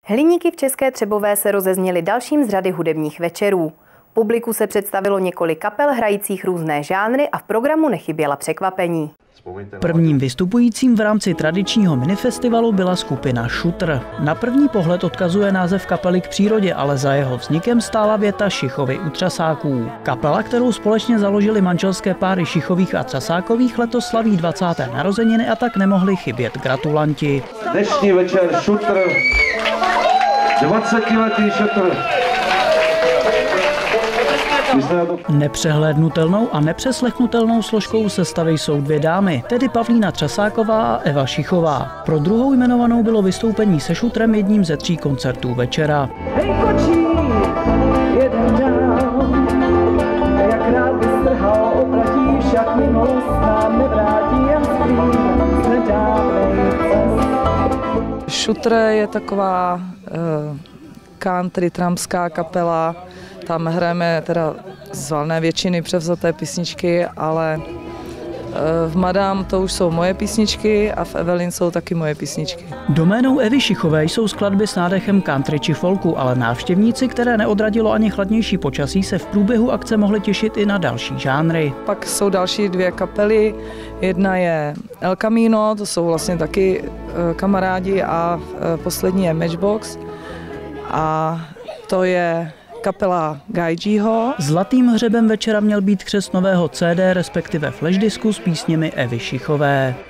Hliníky v České Třebové se rozezněly dalším z řady hudebních večerů. Publiku se představilo několik kapel hrajících různé žánry a v programu nechyběla překvapení. Prvním vystupujícím v rámci tradičního minifestivalu byla skupina Šutr. Na první pohled odkazuje název kapely k přírodě, ale za jeho vznikem stála věta Šichovy u Třasáků. Kapela, kterou společně založili manželské páry Šichových a Třasákových, letos slaví 20. narozeniny a tak nemohli chybět gratulanti. Dnešní večer Šutr, 20letý Šutr. Nepřehlédnutelnou a nepřeslechnutelnou složkou sestavy jsou dvě dámy, tedy Pavlína Třasáková a Eva Šichová. Pro druhou jmenovanou bylo vystoupení se Šutrem jedním ze 3 koncertů večera. Hej kočí, jeden dál, jak rád by strhal oplatí, však minulost nám nevrátí, jen skrývám z nedávnej cest. Šutr je taková country tramská kapela. Tam hrajeme teda z valné většiny převzaté písničky, ale v Madame to už jsou moje písničky a v Evelyn jsou taky moje písničky. Doménou Evy Šichové jsou skladby s nádechem country či folku, ale návštěvníci, které neodradilo ani chladnější počasí, se v průběhu akce mohli těšit i na další žánry. Pak jsou další 2 kapely. Jedna je El Camino, to jsou vlastně taky kamarádi, a poslední je Matchbox. A to je kapela Gajjiho. Zlatým hřebem večera měl být křest nového CD, respektive flashdisku s písněmi Evy Šichové.